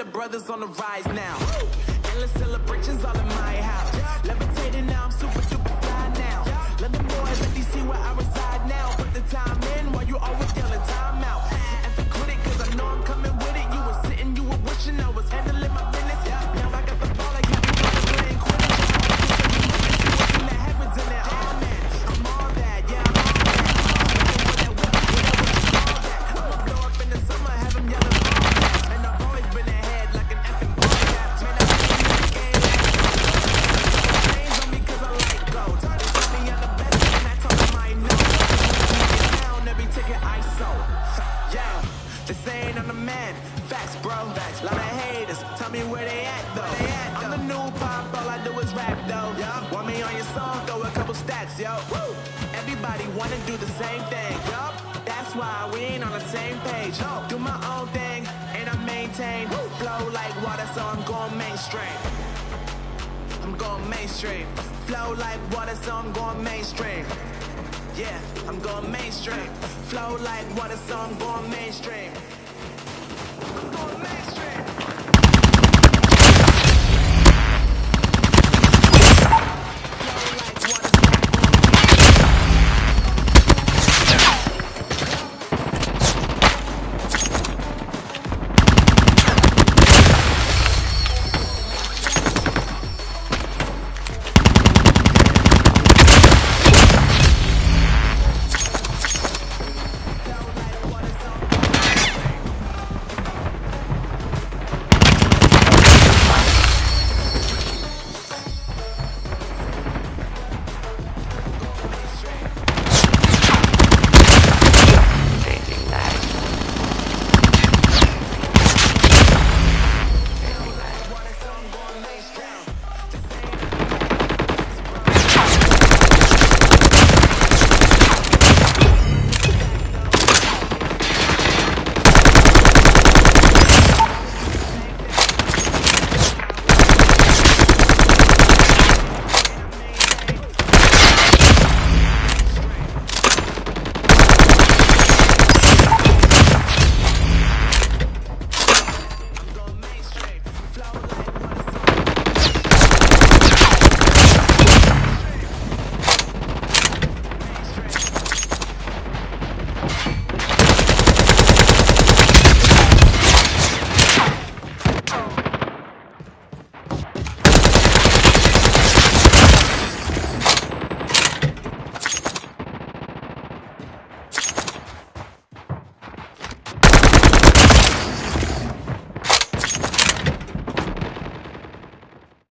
the brothers on the rise now. Endless celebrations all in my house. Levitating now, I'm super duper fly now. London boys, let me see where I reside now. Put the time in while you always yelling time out. And for quit it, cause I know I'm coming with it. You were sitting, you were wishing I was handling my business. Now I got the ball like you playing Quidditch. So you that happens in there. Oh man, I'm all that, yeah, I'm all that. I'ma blow up in the summer, have them yelling all that. And I've always been ahead like an effing ball cap. Man, I can't in the game. Change on me cause I like gold. They tell me I'm the best and I told them I know. Down every ticket I sold. Yeah, they saying I'm the man. Facts, bro. Facts. Lot of haters. Tell me where they at though. I'm the new pop, all I do is rap though. Want me on your song, throw a couple stats, yo. Woo. Everybody wanna do the same thing, yo. That's why we ain't on the same page. Do my own thing, and I maintain. Flow like water, so I'm going mainstream. I'm going mainstream. Flow like water, so I'm going mainstream. Yeah, I'm going mainstream. Flow like water, so I'm going mainstream.